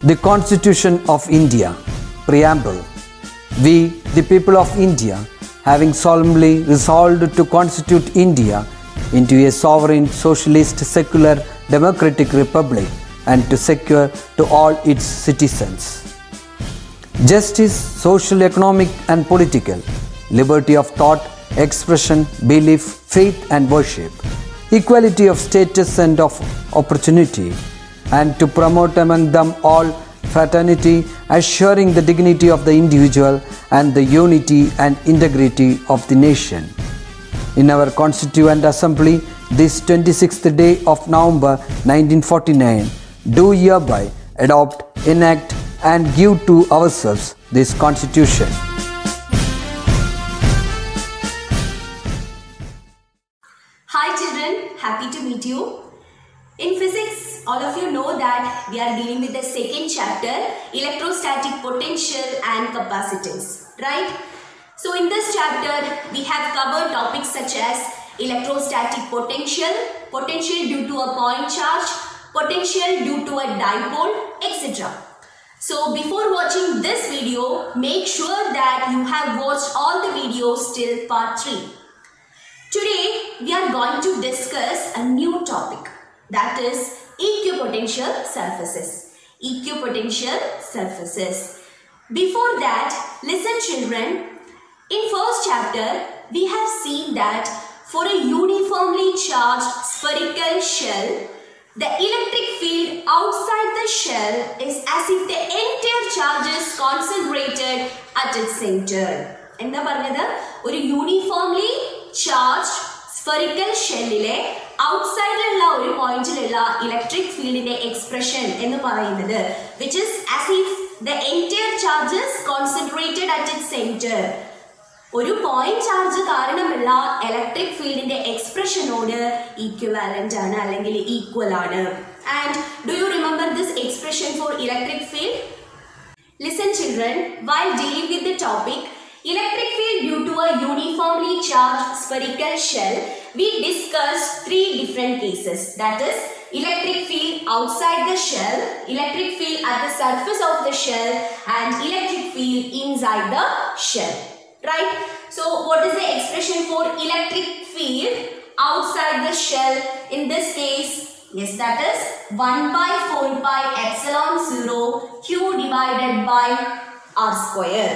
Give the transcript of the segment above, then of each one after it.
The Constitution of India. Preamble. We, the people of India, having solemnly resolved to constitute India into a sovereign, socialist, secular, democratic republic and to secure to all its citizens justice, social, economic and political, liberty of thought, expression, belief, faith and worship, equality of status and of opportunity, and to promote among them all fraternity, assuring the dignity of the individual and the unity and integrity of the nation. In our Constituent Assembly, this 26th day of November 1949, do hereby adopt, enact and give to ourselves this Constitution. Hi children, happy to meet you. In physics, all of you know that we are dealing with the second chapter, electrostatic potential and capacitance, right? So in this chapter, we have covered topics such as electrostatic potential, potential due to a point charge, potential due to a dipole, etc. So before watching this video, make sure that you have watched all the videos till part 3. Today, we are going to discuss a new topic, that is equipotential surfaces. Equipotential surfaces. Before that, listen children, in first chapter, we have seen that for a uniformly charged spherical shell, the electric field outside the shell is as if the entire charge is concentrated at its center. എന്താ പറഞ്ഞത്? ഒരു uniformly charge spherical ഷെല്ലിലെ ഔട്ട്സൈഡിലുള്ള ഒരു പോയിന്റിലുള്ള electric ഫീൽഡിന്റെ expression എന്ന് പറയുന്നത് which is as if the entire charge is concentrated at its center. ഒരു പോയിന്റ് ചാർജ് കാരണമുള്ള ഇലക്ട്രിക് ഫീൽഡിന്റെ എക്സ്പ്രഷനോട് ഈക്വലന്റ് ആണ് അല്ലെങ്കിൽ ഈക്വൽ ആണ്. And do you remember this expression for electric field? Listen children, while dealing with the topic electric field due to a uniformly charged spherical shell, we discussed 3 different cases, that is electric field outside the shell, electric field at the surface of the shell and electric field inside the shell. Right? So what is the expression for electric field outside the shell? In this case, yes, that is 1 by 4 pi epsilon 0 q divided by r square.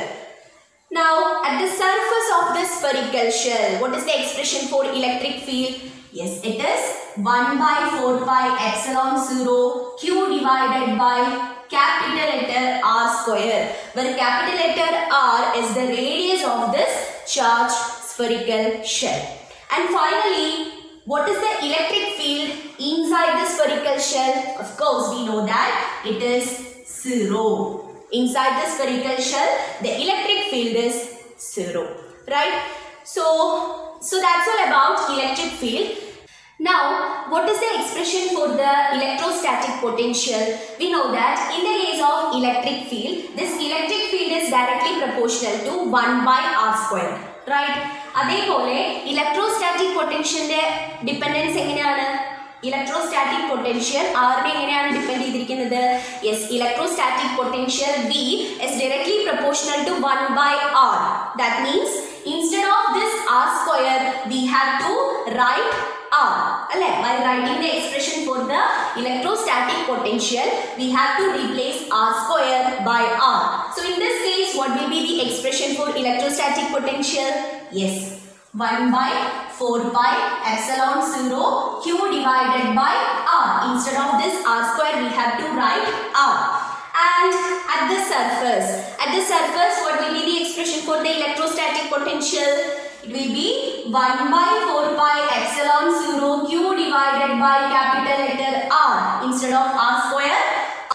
Now at the surface of the spherical shell, what is the expression for electric field? Yes, it is 1 by 4 pi epsilon 0 q divided by capital letter r square, where capital letter r is the radius of this charged spherical shell. And finally, what is the electric field inside the spherical shell? Of course, we know that it is 0. Inside the spherical shell, the electric field is 0. Right? So that's all about electric field. Now, what is the expression for the electrostatic potential? We know that in the case of electric field, this electric field is directly proportional to 1 by r square. Right? അതേപോലെ electrostatic പൊട്ടൻഷ്യലിന്റെ dependence എങ്ങനെയാണ്? Electrostatic potential ആറിനെ എങ്ങനെയാണ് depend ചെയ്തിരിക്കുന്നത്? Yes, electrostatic potential V is directly proportional to 1 by r. That means instead of this r square, we have to write r. By writing the expression for the electrostatic potential, we have to replace r square by r. So in this case, what will be the expression for electrostatic potential? Yes, 1 by 4 pi epsilon 0 q divided by r. Instead of this r square, we have to write r. And at the surface, what will be the expression for the electrostatic potential? It will be 1 by 4 pi epsilon 0 q divided by capital letter r instead of r square.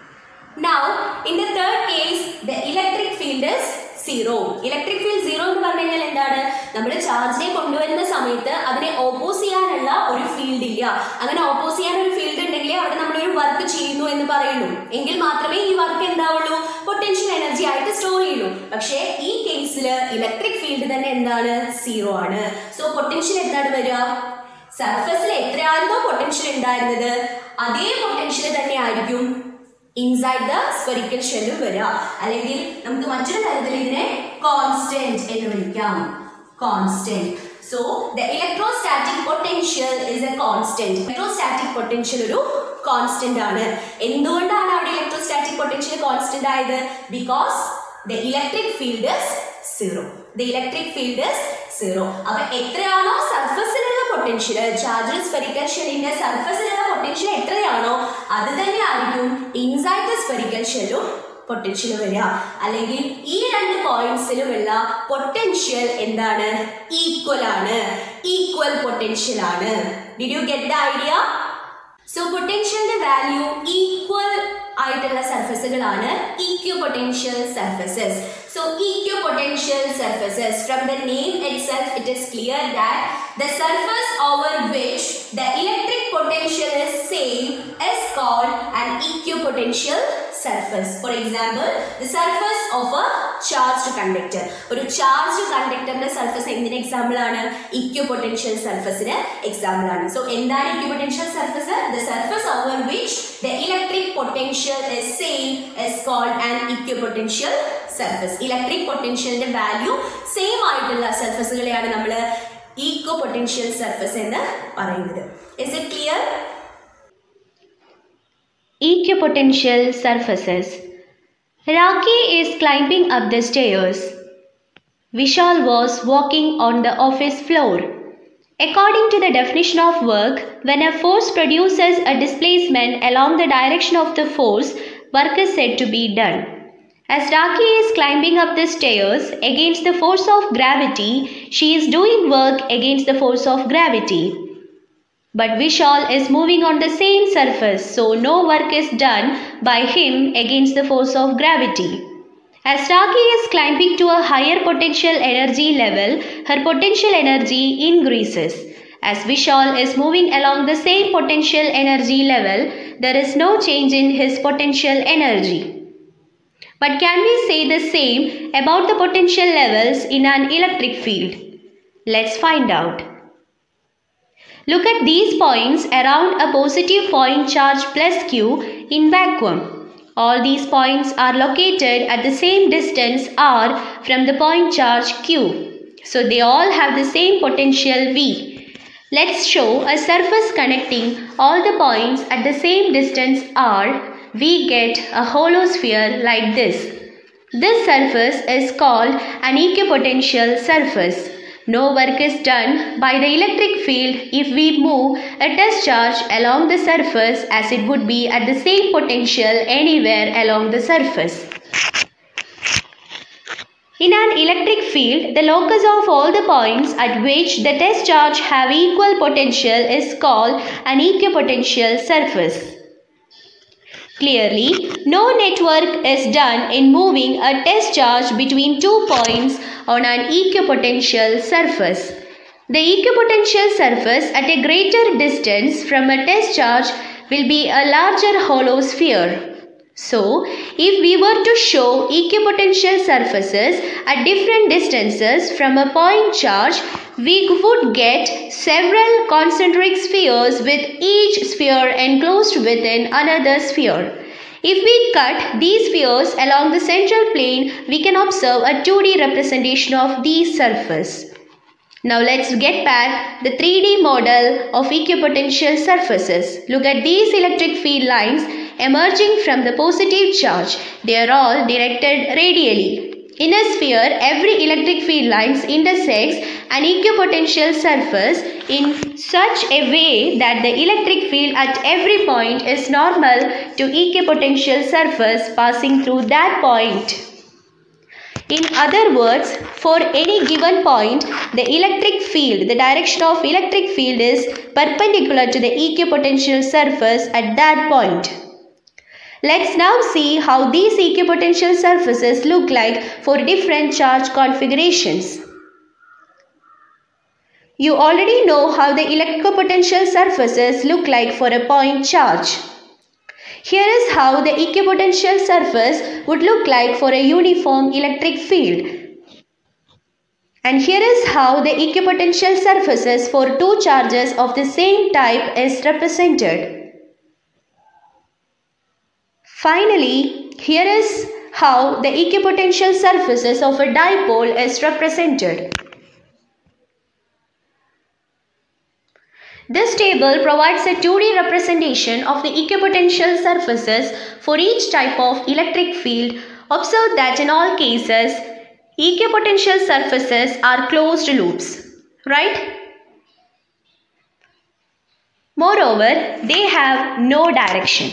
Now, in the third case, the electric field is 0. Electric field 0 എന്ന് പറഞ്ഞാൽ എന്താണ്? നമ്മുടെ ചാർജിനെ കൊണ്ടുവരുന്ന സമയത്ത് അതിനെ oppose ചെയ്യാനുള്ള ഒരു ഫീൽഡ് ഇല്ല. അങ്ങനെ ഓപ്പോസ് ചെയ്യാൻ ഒരു ഫീൽഡ് ഉണ്ടെങ്കിൽ അവിടെ നമ്മളൊരു വർക്ക് ചെയ്യുന്നു എന്ന് പറയുന്നു. എങ്കിൽ മാത്രമേ ഈ വർക്ക് എന്താവുള്ളൂ? പൊട്ടൻഷ്യൽ എനർജി ആയിട്ട് സ്റ്റോർ ചെയ്യുള്ളൂ. പക്ഷേ ഈ കേസിൽ ഇലക്ട്രിക് ഫീൽഡ് തന്നെ എന്താണ്? 0 ആണ്. സോ പൊട്ടൻഷ്യൽ എന്താണ് വരിക? സർഫസിൽ എത്രയായിരുന്നോ പൊട്ടൻഷ്യൽ ഉണ്ടായിരുന്നത് അതേ പൊട്ടൻഷ്യൽ തന്നെ ആയിരിക്കും inside the spherical shell vara. അല്ലെങ്കിൽ നമുക്ക് മറ്റൊരു തരത്തിൽ ഇതിനെ constant എന്ന് വിളിക്കാം. Constant. So the electrostatic potential is a constant. Electrostatic potential ഒരു constant ആണ്. എന്തുകൊണ്ടാണ് അവിടെ electrostatic potential constant ആയത്? Because the electric field is zero. The electric field is zero. അപ്പോൾ എത്രയാണോ സർഫസിലുള്ള പൊട്ടൻഷ്യൽ, ചാർജ് സ്ഫെറിക്കൽ ഷെല്ലിന്റെ സർഫസിലുള്ള പൊട്ടൻഷ്യൽ എത്രയാണോ അത് തന്നെയായിരിക്കും ഇൻസൈഡ് ദ സ്ഫെറിക്കൽ ഷെല്ലും പൊട്ടൻഷ്യൽ വരിക. അല്ലെങ്കിൽ ഈ രണ്ട് പോയിന്റ്സിലുമുള്ള പൊട്ടൻഷ്യൽ എന്താണ്? ഈക്വൽ ആണ്, ഈക്വൽ പൊട്ടൻഷ്യൽ ആണ്. Did you get the idea? So പൊട്ടൻഷ്യലിന്റെ വാല്യൂ ഈക്വൽ ആയിട്ടുള്ള സർഫസുകളാണ് equipotential surfaces. So equipotential surfaces, from the name itself it is clear that the surface over which the electric potential is same is called an equipotential surface. For example, the surface of a charged conductor. ഒരു charged conductorന്റെ surface എന്തിന് example ആണ്? equipotential surfaceന് example ആണ്. So എന്താണ് equipotential surface? The surface over which the electric potential is same is called an equipotential surface. Electric potentialന്റെ value same ആയിട്ടുള്ള സർഫസുകളെയാണ് നമ്മൾ equipotential surface എന്ന് പറയുന്നത്. Is it clear? Equipotential surfaces. Raki is climbing up the stairs. Vishal was walking on the office floor. According to the definition of work, when a force produces a displacement along the direction of the force, work is said to be done. As Raki is climbing up the stairs against the force of gravity, she is doing work against the force of gravity. But Vishal is moving on the same surface, so no work is done by him against the force of gravity. As Raki is climbing to a higher potential energy level, her potential energy increases. As Vishal is moving along the same potential energy level, there is no change in his potential energy. But can we say the same about the potential levels in an electric field? Let's find out. Look at these points around a positive point charge plus Q in vacuum. All these points are located at the same distance r from the point charge Q. So they all have the same potential V. Let's show a surface connecting all the points at the same distance r. We get a hollow sphere like this. This surface is called an equipotential surface. No work is done by the electric field if we move a test charge along the surface as it would be at the same potential anywhere along the surface. In an electric field, the locus of all the points at which the test charge have equal potential is called an equipotential surface. Clearly, no net work is done in moving a test charge between two points on an equipotential surface. The equipotential surface at a greater distance from a test charge will be a larger hollow sphere. So, if we were to show equipotential surfaces at different distances from a point charge, we would get several concentric spheres with each sphere enclosed within another sphere. If we cut these spheres along the central plane, we can observe a 2D representation of these surface. Now let's get back the 3D model of equipotential surfaces. Look at these electric field lines emerging from the positive charge. They are all directed radially. In a sphere, every electric field lines intersects an equipotential surface in such a way that the electric field at every point is normal to equipotential surface passing through that point. In other words, for any given point, the electric field, the direction of electric field is perpendicular to the equipotential surface at that point. Let's now see how these equipotential surfaces look like for different charge configurations. You already know how the electropotential surfaces look like for a point charge. Here is how the equipotential surface would look like for a uniform electric field. And here is how the equipotential surfaces for two charges of the same type is represented. Finally, here is how the equipotential surfaces of a dipole is represented. This table provides a 2D representation of the equipotential surfaces for each type of electric field. Observe that in all cases, equipotential surfaces are closed loops, right? Moreover, they have no direction.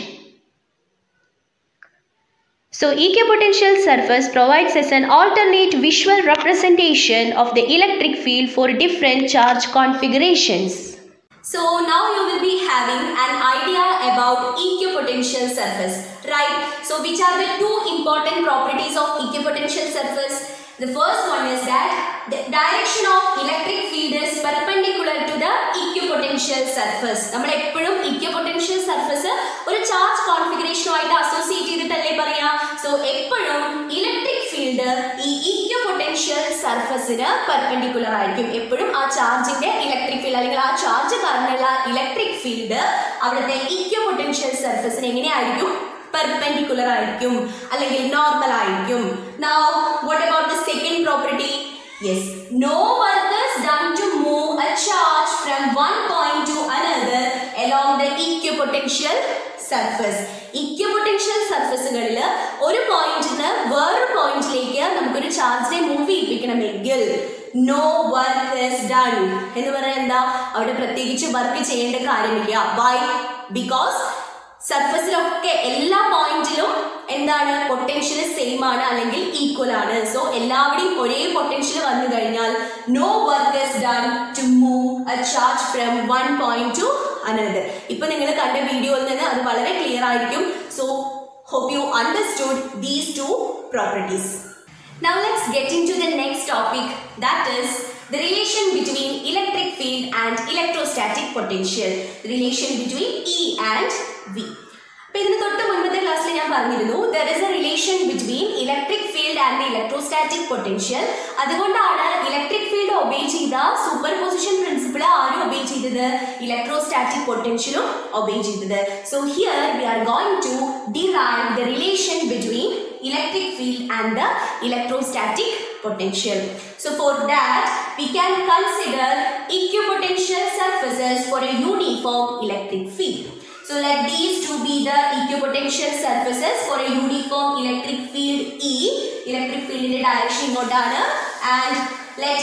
So, equipotential surface provides us an alternate visual representation of the electric field for different charge configurations. So now you will be having an idea about equipotential surface, right? So which are the two important properties of equipotential surface? The first one is that the direction of electric field is perpendicular to the equipotential surface. നമ്മൾ എപ്പോഴും equipotential surface ഒരു charge കോൺഫിഗറേഷനുമായിട്ട് associate ചെയ്തിട്ടല്ലേ പറയാ. So എപ്പോഴും electric field ഈ equipotential സർഫസിന് perpendicular ആയിരിക്കും. എപ്പോഴും ആ ചാർജിന്റെ ഇലക്ട്രിക് ഫീൽഡ് അല്ലെങ്കിൽ ആ ചാർജ് കാരണമുള്ള ഇലക്ട്രിക് ഫീൽഡ് അവിടുത്തെ equipotential സർഫസിന് എങ്ങനെയായിരിക്കും? Perpendicular ആയിരിക്കും അല്ലെങ്കിൽ നോർമൽ ആയിരിക്കും. Now what about the second property? Yes, no work is done to move a charge from one point to another along the equipotential surface. Equipotential സർഫസുകളിൽ ഒരു പോയിന്റിൽ നിന്ന് വേറൊരു പോയിന്റിലേക്ക് നമുക്കൊരു ചാർജിനെ മൂവ് ചെയ്യിപ്പിക്കണമെങ്കിൽ no work is done എന്ന് പറഞ്ഞാൽ എന്താ? അവിടെ പ്രത്യേകിച്ച് വർക്ക് ചെയ്യേണ്ട കാര്യമില്ല. Why? Because സർഫസിലൊക്കെ എല്ലാ പോയിന്റിലും എന്താണ്? പൊട്ടൻഷ്യൽ സെയിം ആണ് അല്ലെങ്കിൽ ഈക്വൽ ആണ്. സോ എല്ലാവരുടെയും ഒരേ പൊട്ടൻഷ്യൽ വന്നു കഴിഞ്ഞാൽ no work is done to move a charge from one point to another. ഇപ്പൊ നിങ്ങൾ കണ്ട വീഡിയോയിൽ നിന്ന് അത് വളരെ ക്ലിയർ ആയിരിക്കും. So hope you understood these two properties. Now let's get into the next topic, that is the relation between electric field and electrostatic potential. The relation between E and V. ഇതിന് തൊട്ട് മുൻപത്തെ ക്ലാസ്സിൽ ഞാൻ പറഞ്ഞിരുന്നു there is a relation between electric field and the electrostatic potential. അതുകൊണ്ടാണ് electric field obey ചെയ്ത superposition principle ആരും obey ചെയ്തത്? ഇലക്ട്രോസ്റ്റാറ്റിക് പൊട്ടൻഷ്യലും ഒബേ ചെയ്തത്. So here we are going to derive the relation between electric field and the electrostatic potential. So for that we can consider equipotential surfaces for a uniform electric field. So let these two be the equipotential surfaces for a uniform electric field E. Electric field in the direction ingotana, and let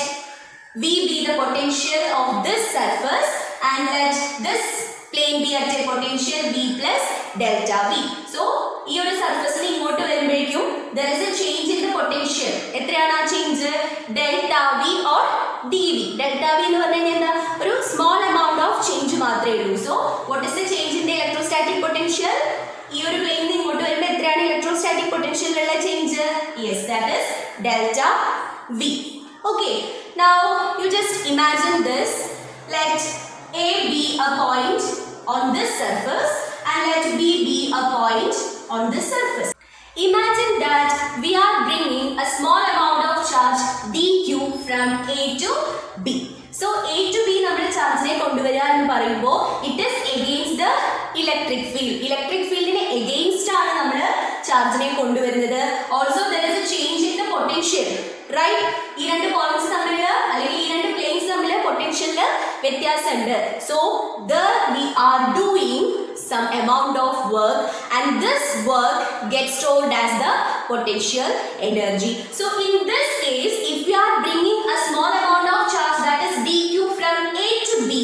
V be the potential of this surface, and let this plane be at a potential V plus delta V. So ഈ ഒരു സർഫസിൽ ഇങ്ങോട്ട് വരുമ്പോഴേക്കും there is a change in the potential. എത്രയാണ് ആ change? Delta V or D V. Delta V എന്ന് പറഞ്ഞു കഴിഞ്ഞാൽ എന്താ? ഒരു സ്മോൾ എമൗണ്ട് ഓഫ് ചേഞ്ച് മാത്രമേ ഉള്ളൂ. So what is the change in the electrostatic potential? ഈ ഒരു പ്ലെയിനിൽ നിന്ന് ഇങ്ങോട്ട് വരുമ്പോൾ എത്രയാണ് ഇലക്ട്രോസ്റ്റാറ്റിക് പൊട്ടൻഷ്യലിലുള്ള change? Yes, that is delta V. Okay, now you just imagine this. Let A be a point on this surface and let B be a point on this surface. Imagine that we are bringing a small amount of charge dq from A to B. So A to B നമ്മൾ ചാർജിനെ കൊണ്ടുവരിക എന്ന് പറയുമ്പോൾ it is against the electric field. Electric fieldനെ against ആണ് നമ്മൾ ചാർജിനെ കൊണ്ടുവരുന്നത്. Also there is a change in the potential, right? ഈ രണ്ട് പോയിന്റ്സ് തമ്മിൽ അല്ലെങ്കിൽ ഈ രണ്ട് പ്ലെയിൻസ് തമ്മിൽ പൊട്ടൻഷ്യലിൽ വ്യത്യാസമുണ്ട്. So there we are doing some amount of work, and this work gets stored as the potential energy. So in this case, if we are bringing a small amount of charge, that is dq from A to B,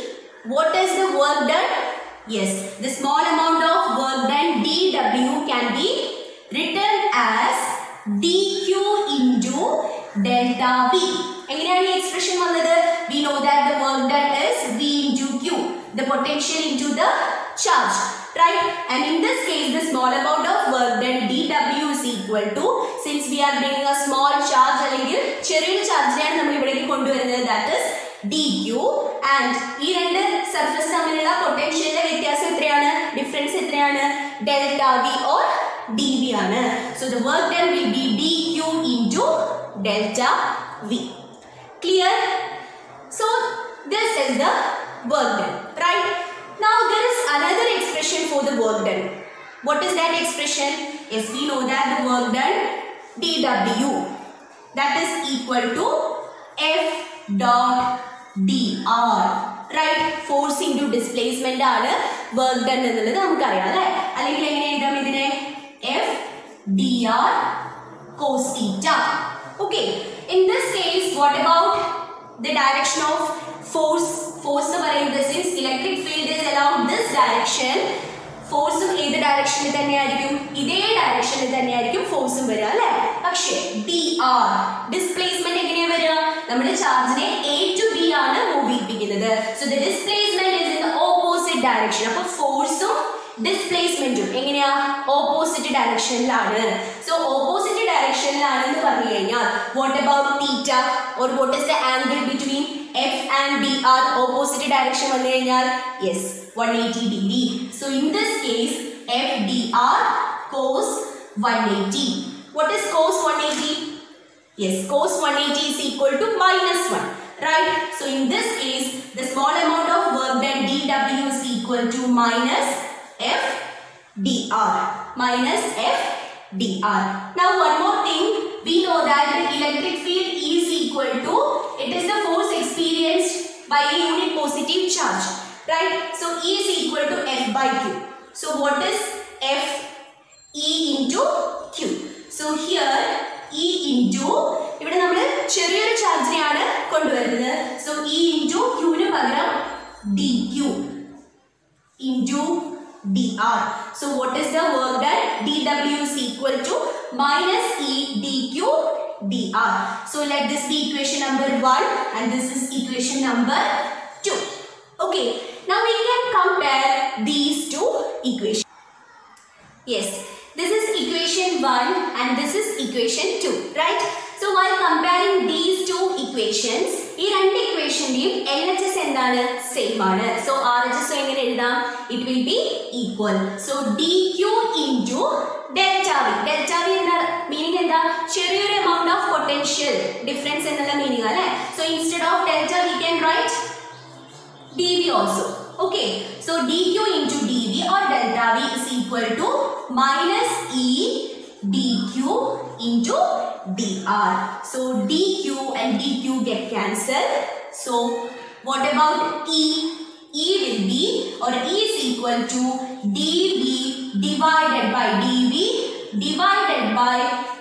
what is the work done? Yes, the small amount of work done dw can be written as dq into delta V. എങ്ങനെയാണ് ഈ expression വന്നത്? We know that the work done is V into Q, the potential into the charge, right? And in this case, the small amount of work done dw is equal to, since we are bringing a small charge അല്ലെങ്കിൽ ചെറിയൊരു ചാർജിനെയാണ് നമ്മൾ ഇവിടേക്ക് കൊണ്ടുവരുന്നത്, that is dq, and ഈ രണ്ട് surface തമ്മിലുള്ള പൊട്ടൻഷ്യലിന്റെ വ്യത്യാസം എത്രയാണ്? ഡിഫറൻസ് എത്രയാണ്? ഡെൽറ്റ വി ഓർ dv ആണ്. So the work done will be dq into delta v. Clear? So this is the work done, right? Now there is another expression for the work done. What is that expression? Yes, we know that the work done dW, that is equal to F dot dr, right? Force into displacement ആണ് work done എന്നുള്ളത് നമുക്കറിയാം അല്ലേ? അല്ലെങ്കിൽ എങ്ങനെ എഴുതാം ഇതിനെ? F dr cos theta. Okay, in this case what about the direction of force? Force എന്ന് പറയുന്നത് since electric field is along this direction, ഫോഴ്സും ഏത് ഡയറക്ഷനിൽ തന്നെയായിരിക്കും? ഇതേ ഡയറക്ഷനിൽ തന്നെയായിരിക്കും ഫോഴ്സും വരിക അല്ലേ? പക്ഷേ dr ഡിസ്പ്ലേസ്മെന്റ് എങ്ങനെയാ വരിക? നമ്മുടെ ചാർജിനെ A to B ആണ് മൂവ് ചെയ്യിപ്പിക്കുന്നത്. So the displacement is in the opposite direction. അപ്പോൾ ഫോഴ്സും ഡിസ്പ്ലേസ്മെന്റും എങ്ങനെയാ? ഓപ്പോസിറ്റ് ഡയറക്ഷനിലാണ്. സോ ഓപ്പോസിറ്റ് ഡയറക്ഷനിലാണെന്ന് പറഞ്ഞു കഴിഞ്ഞാൽ what about theta or what is the angle between F and dr? Opposite direction വന്നു കഴിഞ്ഞാൽ yes 180 degree. So in this case F dr cos 180. What is cos 180? Yes, cos 180 is equal to -1, right? So in this case the small amount of work done dW is equal to minus F dr. Now one more thing, we know that the electric field is equal to, it is the force experienced by a unit positive charge, right? So E is equal to F by Q. So what is F? E into Q. So here E into, ഇവിടെ നമ്മൾ ചെറിയൊരു ചാർജിനെയാണ് കൊണ്ടുവരുന്നത്. So E into Q ന് പകരം dQ into dr. So what is the work done? dW is equal to minus E dQ dr. So let this be equation number 1 and this is equation number 2. Okay, now we can compare these two equations. Yes, this is equation 1 and this is equation 2, right? So while comparing these two equations, ഈ രണ്ട് ഇക്വേഷന്റെയും LHS എന്താണ്? Same ആണ്. So RHS എങ്ങനെ എഴുതാം? It will be equal. So dQ into delta V. Delta V എന്താണ് meaning? എന്താ? ചെറിയൊരു amount of potential difference എന്നുള്ള മീനിങ് അല്ലേ? So instead of delta we can write dV also. Okay, so dQ into dV or delta V is equal to minus E dQ into dr. So dQ and dQ get cancelled. So what about E? E will be, or E is equal to dV divided by dV divided by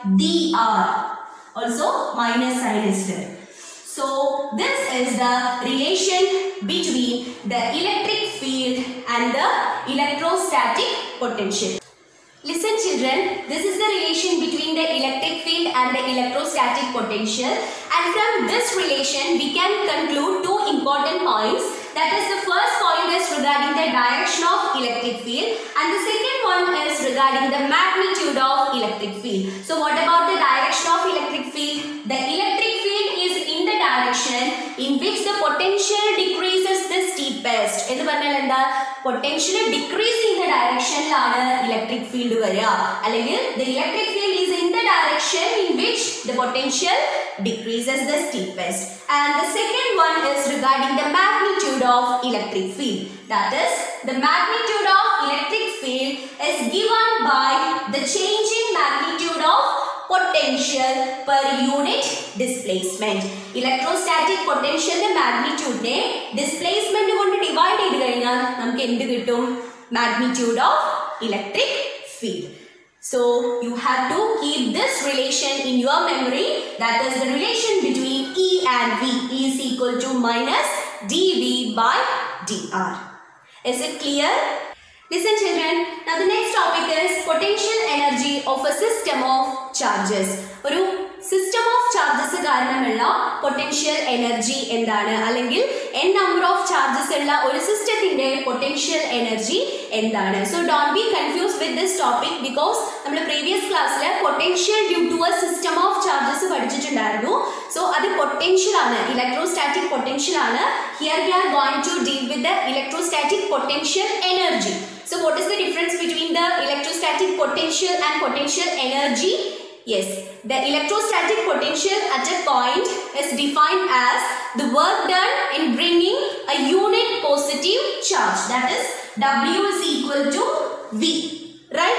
dr. Also minus sign is there. So this is the relation between the electric field and the electrostatic potential. Listen children, this is the relation between the electric field and the electrostatic potential, and from this relation we can conclude two important points. That is, the first point is regarding the direction of electric field and the second one is regarding the magnitude of electric field. So what about the direction of electric field? The electric field is in the direction in which the potential decreases the steepest. എന്ന് പറഞ്ഞാൽ എന്താ? Potential decrease in the direction ലാണ് electric field വരിക. അല്ലെങ്കിൽ the electric field is in the direction in which the potential decreases the steepest. And the second one is regarding the magnitude of electric field. That is, the magnitude of electric field is given by the change in magnitude of potential per unit displacement. Electrostatic potential magnitude ne displacement കൊണ്ട് divide ചെയ്തു കഴിഞ്ഞാൽ നമുക്ക് എന്ത് കിട്ടും? Magnitude of electric field. So you have to keep this relation in your memory. That is the relation between E and V. E is equal to minus dV by dr. Is it clear? Listen children, now the next topic is potential energy of a system of charges. ഒരു system of charges കാരണമുള്ള potential energy എന്താണ്? അല്ലെങ്കിൽ n number of charges ഉള്ള ഒരു സിസ്റ്റത്തിന്റെ potential energy എന്താണ്? So don't be confused with this topic because നമ്മൾ previous classൽ potential due to a system of charges പഠിച്ചിട്ടുണ്ടായിരുന്നു. So അത് potential ആണ്, electrostatic potential ആണ്. Here we are going to deal with the electrostatic potential energy. So what is the difference between the electrostatic potential and potential energy? Yes, the electrostatic potential at a point is defined as the work done in bringing a unit positive charge. That is, W is equal to V, right?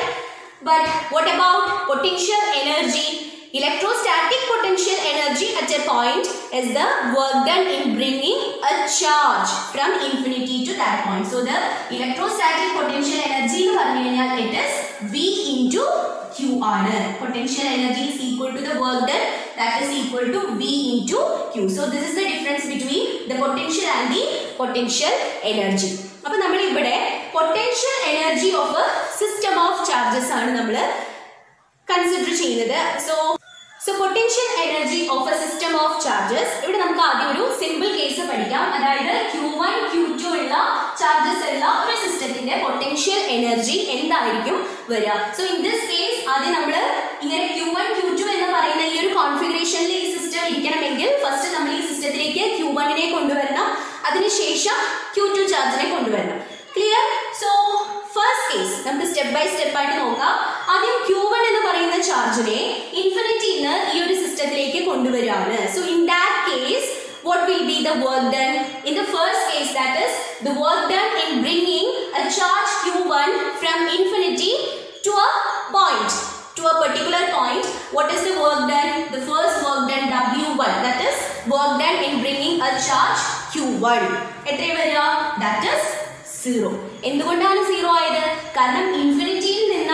But what about potential energy? Electrostatic potential energy at a point is the work done in bringing a charge from infinity to that point. So the electrostatic potential energy in പറഞ്ഞാൽ it is V into Q ആണ്. Potential energy is equal to the work done, that is equal to V into Q. So this is the difference between the potential and the potential energy. അപ്പോൾ നമ്മൾ ഇവിടെ potential energy of a system of charges ആണ് നമ്മൾ consider ചെയ്യുന്നത്. So potential energy of a system of charges. ഇവിടെ നമുക്ക് ആദ്യം ഒരു സിമ്പിൾ കേസ് പഠിക്കാം. അതായത് Q1 Q2 ഉള്ള ചാർജസ് ഉള്ള ഒരു സിസ്റ്റത്തിന്റെ പൊട്ടൻഷ്യൽ എനർജി എന്തായിരിക്കും വരിക. സോ ഇൻ ദിസ് കേസ് ആദ്യം നമ്മൾ ഇങ്ങനെ Q1 Q2 എന്ന് പറയുന്ന ഈ ഒരു കോൺഫിഗറേഷനിൽ ഈ സിസ്റ്റം ഇരിക്കണമെങ്കിൽ ഫസ്റ്റ് നമ്മൾ ഈ സിസ്റ്റത്തിലേക്ക് Q1നെ കൊണ്ടുവരണം, അതിനുശേഷം Q2 ചാർജിനെ കൊണ്ടുവരണം. ക്ലിയർ? സോ ഫസ്റ്റ് കേസ് നമുക്ക് സ്റ്റെപ്പ് ബൈ സ്റ്റെപ്പ് ആയിട്ട് നോക്കാം. ആദ്യം Q1 എന്ന് പറയുന്ന ചാർജിനെ ഇൻഫിനിറ്റിന്ന് ഈ ഒരു സിസ്റ്റത്തിലേക്ക് കൊണ്ടുവരികയാണ്. So in that case what will be the work done? In the first case, that is the work done in bringing a charge Q1 from infinity to a point, to a particular point. What is the work done? The first work done W1, that is work done in bringing a charge Q1. എത്ര വരിക? That is 0. എന്തുകൊണ്ടാണ് 0 ആയത്? കാരണം ഇൻഫിനിറ്റിയിൽ നിന്ന്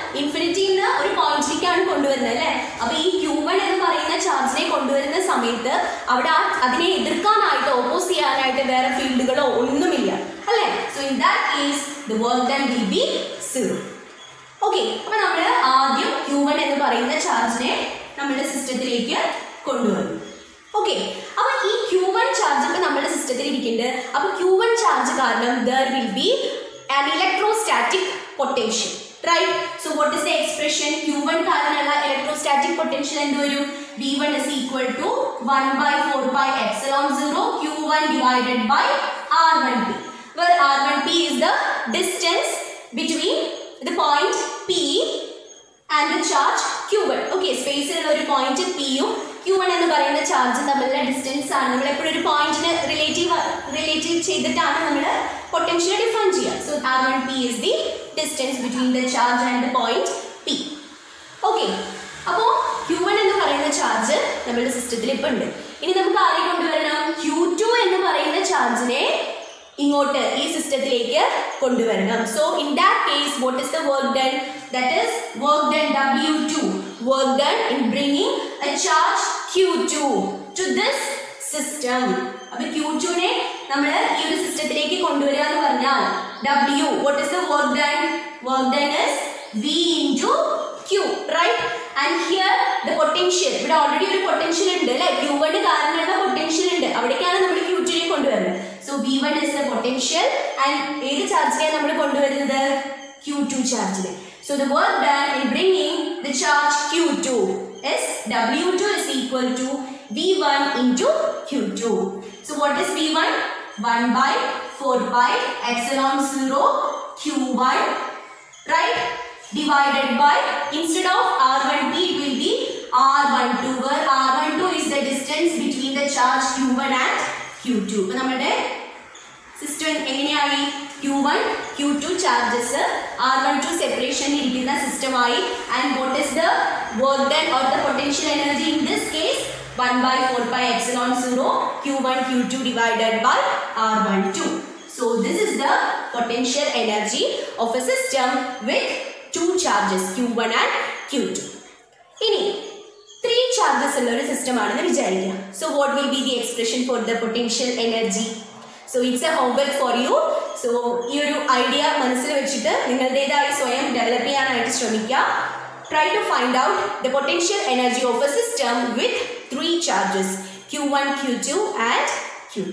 ഒരു പോയിന്റിലേക്കാണ് കൊണ്ടുവരുന്നത് അല്ലേ. അപ്പൊ ഈ Q1 എന്ന് പറയുന്ന ചാർജിനെ കൊണ്ടുവരുന്ന സമയത്ത് അവിടെ അതിനെ എതിർക്കാനായിട്ട് ഓപ്പോസ് ചെയ്യാനായിട്ട് വേറെ ഫീൽഡുകളോ ഒന്നുമില്ല അല്ലേ. So in that case the work done will be 0. Okay, അപ്പൊ നമ്മൾ ആദ്യം Q1 എന്ന് പറയുന്ന ചാർജിനെ നമ്മുടെ സിസ്റ്റത്തിലേക്ക് കൊണ്ടുവന്നു. ഓക്കെ, അപ്പൊ ഈ Q1 ചാർജ് ഒക്കെ നമ്മുടെ സിസ്റ്റത്തിൽ ഇരിക്കുന്നുണ്ട്. അപ്പൊ Q1 ചാർജ് കാരണം there will be an electrostatic potential, right? So what is the expression? Q1 കാരണമുള്ള electrostatic potential എന്ത് വരും? V1 is equal to 1 by 4 pi epsilon 0 Q1 divided by R1p, where R1p is the distance between the point P and the charge Q1. Okay, space ഉള്ള ഒരു point P യും Q1 എന്ന് പറയുന്ന charge തമ്മിലുള്ള distance ആണ്. നമ്മൾ എപ്പോഴും ഒരു പോയിന്റിന് റിലേറ്റീവ് ചെയ്തിട്ടാണ് നമ്മൾ പൊട്ടൻഷ്യൽ ഡിഫൈൻ ചെയ്യുക. So R1p is the distance between the charge and the point P. ഓക്കെ, അപ്പോൾ Q1 എന്ന് പറയുന്ന ചാർജ് നമ്മുടെ സിസ്റ്റത്തിൽ ഇപ്പം ഉണ്ട്. ഇനി നമുക്ക് ആരെ കൊണ്ടുവരണം? Q2 എന്ന് പറയുന്ന ചാർജിനെ ഇങ്ങോട്ട് ഈ സിസ്റ്റത്തിലേക്ക് കൊണ്ടുവരണം. So in that case what is the work done? That is work done W2, work done in bringing a charge Q2 to this system. അപ്പോൾ Q2നെ നമ്മൾ ഈ ഒരു സിസ്റ്റത്തിലേക്ക് കൊണ്ടുവരിക എന്ന് പറഞ്ഞാൽ W, what is the work done? Work done is V into Q, right? And here the potential, ഇവിടെ already ഒരു പൊട്ടൻഷ്യൽ ഉണ്ട് അല്ലേ. Q1 കാരണമുള്ള പൊട്ടൻഷ്യൽ ഉണ്ട്, അവിടേക്കാണ് നമ്മൾ Q2നെ കൊണ്ടുവരുന്നത്. So V1 is the potential and ഏത് ചാർജിനെയാണ് നമ്മൾ കൊണ്ടുവരുന്നത്? Q2 ചാർജിനെ. So the work done in bringing the charge Q2 is W2 is equal to V1 into Q2. So what is V1? 1 by 4 pi epsilon 0 Q1, right? Divided by, instead of R1p it will be R12, where R12 is the distance between the charge Q1 and Q2. അപ്പോൾ നമ്മുടെ system എങ്ങനെയായി? Q1 Q2 charges R12 separation ഇരിക്കുന്ന സിസ്റ്റമായി. And what is the work done or the potential energy in this case? 1 by 4 pi epsilon 0 Q1 Q2 divided by R12. So this is the potential energy of a system with two charges Q1 and Q2. ഇനി 3 charges ഉള്ള ഒരു system ആണെന്ന് വിചാരിക്കുക. So what will be the expression for the potential energy? So it's a homework for you. So ഈ ഒരു idea മനസ്സിൽ വെച്ചിട്ട് നിങ്ങളുടേതായി സ്വയം ഡെവലപ്പ് ചെയ്യാനായിട്ട് ശ്രമിക്കുക. Try to find out the potential energy of a system with 3 charges Q1, Q2 and Q3.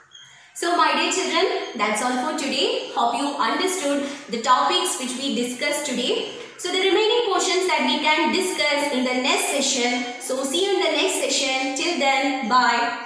So my dear children, that's all for today. Hope you understood the topics which we discussed today. So the remaining portions that we can discuss in the next session. So see you in the next session. Till then, bye.